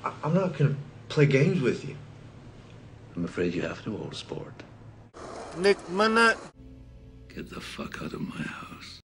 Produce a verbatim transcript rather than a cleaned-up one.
I- I'm not gonna play games with you. I'm afraid you have to, old sport. Nick Minute. Get the fuck out of my house.